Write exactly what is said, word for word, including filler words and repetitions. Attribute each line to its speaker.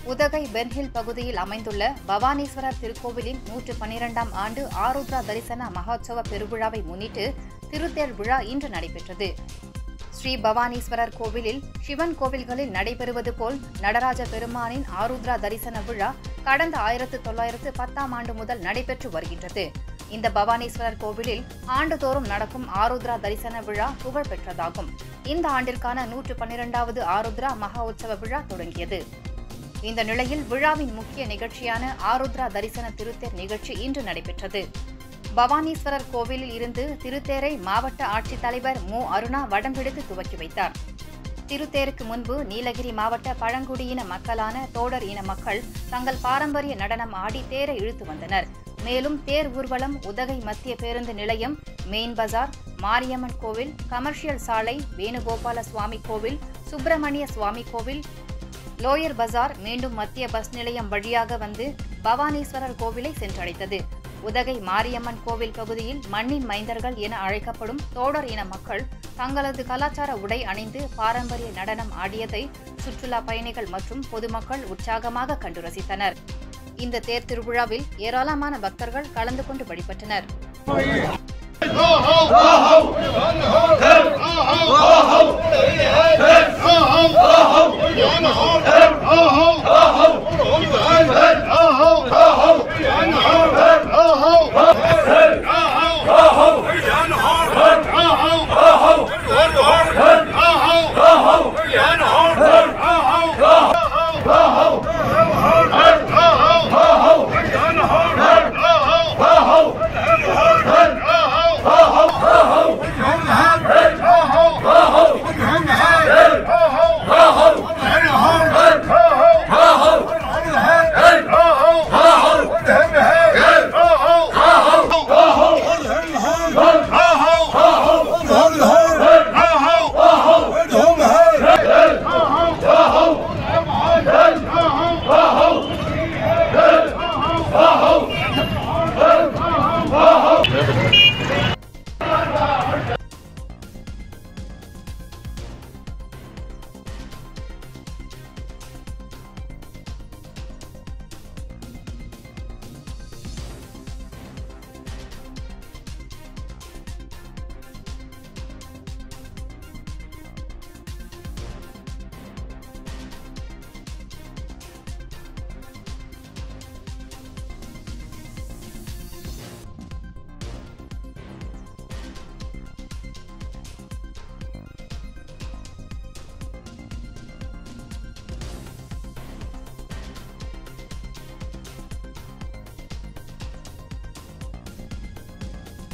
Speaker 1: உதகை பென்ஹில் பகுதியில் அமைந்துள்ள பவானீஸ்வரர் திருக்கோவிலின் நூற்று பன்னிரண்டாம் ஆண்டு ஆருத்ரா தரிசன மகோத்சவ பெருவிழாவை முன்னிட்டு திருத்தேர் விழா இன்று நடைபெற்றது. ஸ்ரீ பவானீஸ்வரர் கோவிலில் சிவன் கோவில்களில் நடைபெறுவது போல் நடராஜ பெருமானின் ஆருத்ரா தரிசன விழா கடந்த ஆயிரத்து தொள்ளாயிரத்து பத்தாம் ஆண்டு முதல் நடைபெற்று வருகின்றது. இந்த பவானீஸ்வரர் கோவிலில் ஆண்டுதோறும் நடக்கும் ஆருத்ரா தரிசன விழா புகழ்பெற்றதாகும். இந்த ஆண்டிற்கான நூற்று பன்னிரண்டாவது ஆருத்ரா மகா உற்சவ விழா தொடங்கியது. இந்த நிலையில் விழாவின் முக்கிய நிகழ்ச்சியான ஆருத்ரா தரிசன திருத்தேர் நிகழ்ச்சி இன்று நடைபெற்றது. பவானீஸ்வரர் கோவிலில் இருந்து திருத்தேரை மாவட்ட ஆட்சித்தலைவர் மு அருணா வடம் பிடித்து துவக்கி வைத்தார். திருத்தேருக்கு முன்பு நீலகிரி மாவட்ட பழங்குடியின மக்களான தோடர் இன மக்கள் தங்கள் பாரம்பரிய நடனம் ஆடி தேரை இழுத்து வந்தனர். மேலும் தேர் ஊர்வலம் உதகை மத்திய பேருந்து நிலையம், மெயின் பஜார், மாரியம்மன் கோவில், கமர்ஷியல் சாலை, வேணுகோபால சுவாமி கோவில், சுப்பிரமணிய சுவாமி கோவில், லோயர் பஜார் மீண்டும் மத்திய பஸ் நிலையம் வழியாக வந்து பவானீஸ்வரர் கோவிலை சென்றடைத்தது. உதகை மாரியம்மன் கோவில் பகுதியில் மண்ணின் மைந்தர்கள் என அழைக்கப்படும் தோடர் இன மக்கள் தங்களது கலாச்சார உடை அணிந்து பாரம்பரிய நடனம் ஆடியதை சுற்றுலா பயணிகள் மற்றும் பொதுமக்கள் உற்சாகமாக கண்டு ரசித்தனர். இந்த தேர் திருவிழாவில் ஏராளமான பக்தர்கள் கலந்து கொண்டு வழிபட்டனர்.